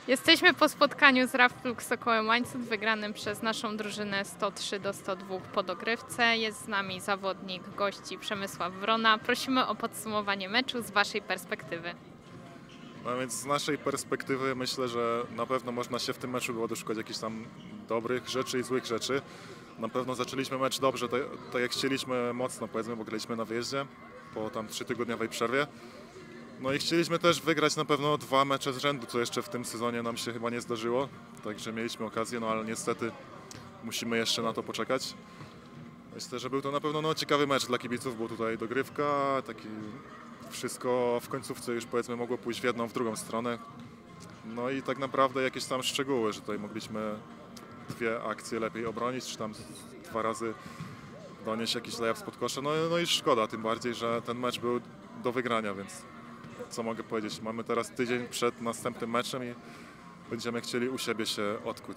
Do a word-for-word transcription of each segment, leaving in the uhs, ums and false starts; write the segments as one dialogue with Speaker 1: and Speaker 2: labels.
Speaker 1: Jesteśmy po spotkaniu z Raflux Sokołem Łańcut wygranym przez naszą drużynę sto trzy do stu dwóch po dogrywce. Jest z nami zawodnik gości Przemysław Wrona. Prosimy o podsumowanie meczu z Waszej perspektywy.
Speaker 2: No więc z naszej perspektywy myślę, że na pewno można się w tym meczu było doszukać jakichś tam dobrych rzeczy i złych rzeczy. Na pewno zaczęliśmy mecz dobrze, tak, tak jak chcieliśmy mocno, powiedzmy, bo graliśmy na wyjeździe po tam trzytygodniowej przerwie. No i chcieliśmy też wygrać na pewno dwa mecze z rzędu, co jeszcze w tym sezonie nam się chyba nie zdarzyło. Także mieliśmy okazję, no ale niestety musimy jeszcze na to poczekać. Myślę, że był to na pewno no, ciekawy mecz dla kibiców, bo tutaj dogrywka, taki wszystko w końcówce już powiedzmy mogło pójść w jedną, w drugą stronę. No i tak naprawdę jakieś tam szczegóły, że tutaj mogliśmy dwie akcje lepiej obronić, czy tam dwa razy donieść jakiś layup spod kosza. No, no i szkoda, tym bardziej, że ten mecz był do wygrania, więc co mogę powiedzieć, mamy teraz tydzień przed następnym meczem i będziemy chcieli u siebie się odkuć.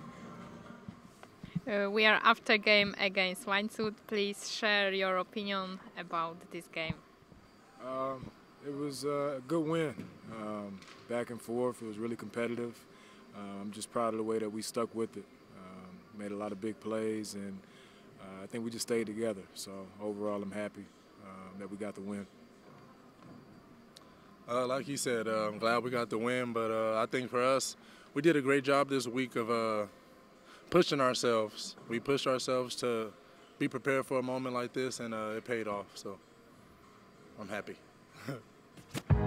Speaker 1: Uh, we are after game against Łańcut. Please share your opinion about this game.
Speaker 3: Um, it was a good win. Um, back and forth, it was really competitive. Uh, I'm just proud of the way that we stuck with it. Um, made a lot of big plays, and uh, I think we just stayed together. So overall, I'm happy um, that we got the win.
Speaker 4: Uh, like you said, uh, I'm glad we got the win, but uh, I think for us, we did a great job this week of uh, pushing ourselves. We pushed ourselves to be prepared for a moment like this, and uh, it paid off, so I'm happy.